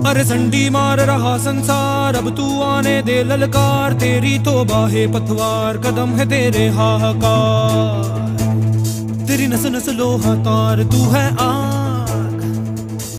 अरे संडी मार रहा संसार, अब तू आने दे ललकार। तेरी तौबा है पतवार, कदम है तेरे हाहाकार। तेरी नस नस लोहा तार, तू है आ